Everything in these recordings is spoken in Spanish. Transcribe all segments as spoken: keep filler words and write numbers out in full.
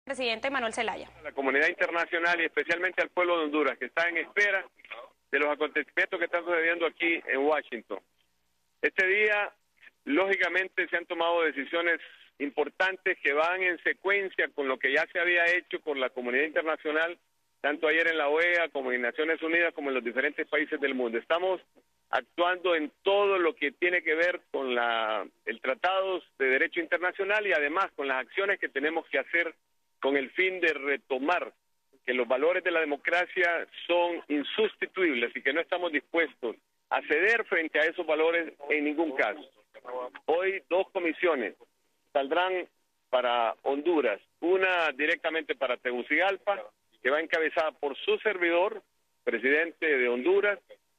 Presidente Manuel Zelaya. A la comunidad internacional y especialmente al pueblo de Honduras, que está en espera de los acontecimientos que están sucediendo aquí en Washington. Este día, lógicamente, se han tomado decisiones importantes que van en secuencia con lo que ya se había hecho con la comunidad internacional, tanto ayer en la O E A como en Naciones Unidas, como en los diferentes países del mundo. Estamos actuando en todo lo que tiene que ver con la, el Tratado de Derecho Internacional y además con las acciones que tenemos que hacer con el fin de retomar que los valores de la democracia son insustituibles y que no estamos dispuestos a ceder frente a esos valores en ningún caso. Hoy dos comisiones saldrán para Honduras, una directamente para Tegucigalpa, que va encabezada por su servidor, presidente de Honduras,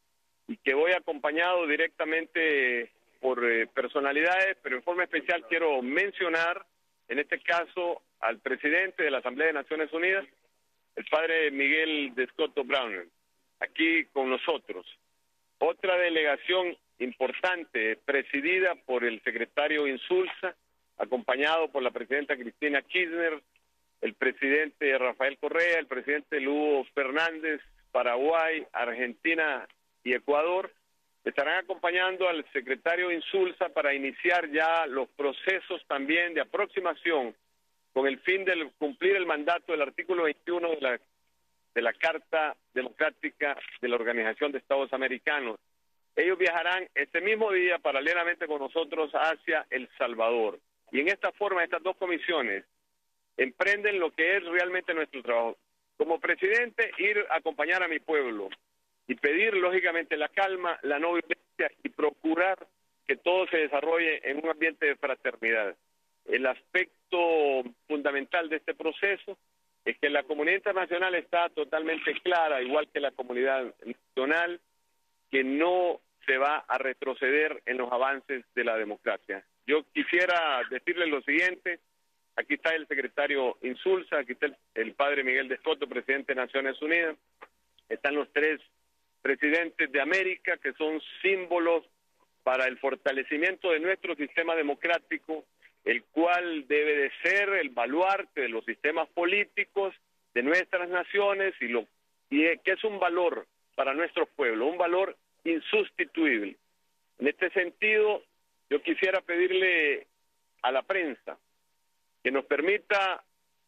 y que voy acompañado directamente por eh, personalidades, pero en forma especial quiero mencionar, en este caso, al presidente de la Asamblea de Naciones Unidas, el padre Miguel Descoto Brown, aquí con nosotros. Otra delegación importante, presidida por el secretario Insulza, acompañado por la presidenta Cristina Kirchner, el presidente Rafael Correa, el presidente Lugo Fernández, Paraguay, Argentina y Ecuador, estarán acompañando al secretario Insulza para iniciar ya los procesos también de aproximación con el fin de cumplir el mandato del artículo veintiuno de la, de la Carta Democrática de la Organización de Estados Americanos. Ellos viajarán este mismo día paralelamente con nosotros hacia El Salvador. Y en esta forma, estas dos comisiones emprenden lo que es realmente nuestro trabajo. Como presidente, ir a acompañar a mi pueblo y pedir, lógicamente, la calma, la no violencia y procurar que todo se desarrolle en un ambiente de fraternidad. El aspecto fundamental de este proceso es que la comunidad internacional está totalmente clara, igual que la comunidad nacional, que no se va a retroceder en los avances de la democracia. Yo quisiera decirles lo siguiente: aquí está el secretario Insulza, aquí está el, el padre Miguel Descoto, presidente de Naciones Unidas, están los tres presidentes de América, que son símbolos para el fortalecimiento de nuestro sistema democrático, el cual debe de ser el baluarte de los sistemas políticos de nuestras naciones y, lo, y que es un valor para nuestro pueblo, un valor insustituible. En este sentido, yo quisiera pedirle a la prensa que nos permita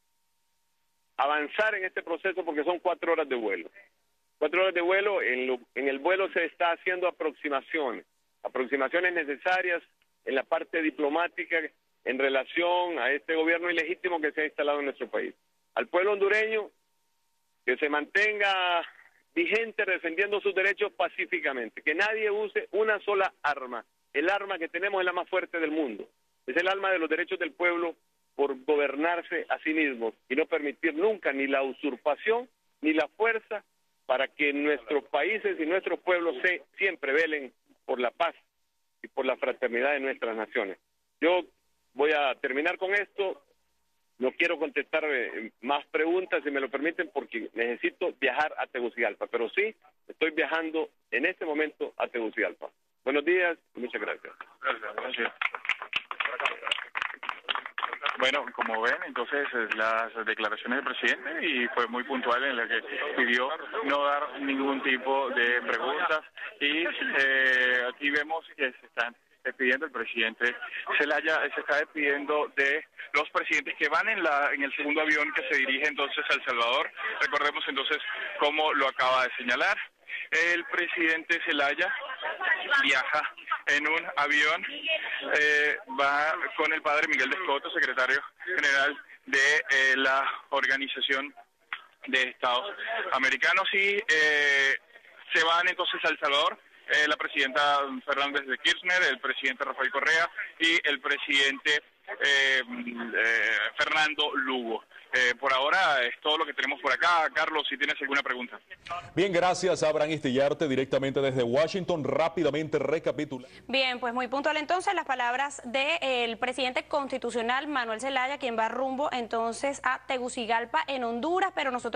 avanzar en este proceso porque son cuatro horas de vuelo. Cuatro horas de vuelo, en, lo, en el vuelo se está haciendo aproximaciones, aproximaciones necesarias en la parte diplomática en relación a este gobierno ilegítimo que se ha instalado en nuestro país. Al pueblo hondureño, que se mantenga vigente defendiendo sus derechos pacíficamente, que nadie use una sola arma. El arma que tenemos es la más fuerte del mundo, es el arma de los derechos del pueblo por gobernarse a sí mismos y no permitir nunca ni la usurpación ni la fuerza para que nuestros países y nuestros pueblos se, siempre velen por la paz y por la fraternidad de nuestras naciones. Yo voy a terminar con esto, no quiero contestar eh, más preguntas, si me lo permiten, porque necesito viajar a Tegucigalpa, pero sí, estoy viajando en este momento a Tegucigalpa. Buenos días y muchas gracias. Gracias, gracias. Bueno, como ven, entonces las declaraciones del presidente, y fue muy puntual en la que pidió no dar ningún tipo de preguntas, y eh, aquí vemos que se están despidiendo el presidente Zelaya, se está despidiendo de los presidentes que van en la en el segundo avión que se dirige entonces a El Salvador. Recordemos entonces cómo lo acaba de señalar. El presidente Zelaya viaja en un avión, eh, va con el padre Miguel Descoto, secretario general de eh, la Organización de Estados Americanos, y eh, se van entonces a El Salvador eh, la presidenta Fernández de Kirchner, el presidente Rafael Correa y el presidente eh, eh, Fernando Lugo. Eh, por ahora es todo lo que tenemos por acá. Carlos, si tienes alguna pregunta. Bien, gracias, Abraham Istillarte, directamente desde Washington. Rápidamente recapitula. Bien, pues muy puntual entonces las palabras del presidente constitucional Manuel Zelaya, quien va rumbo entonces a Tegucigalpa en Honduras, pero nosotros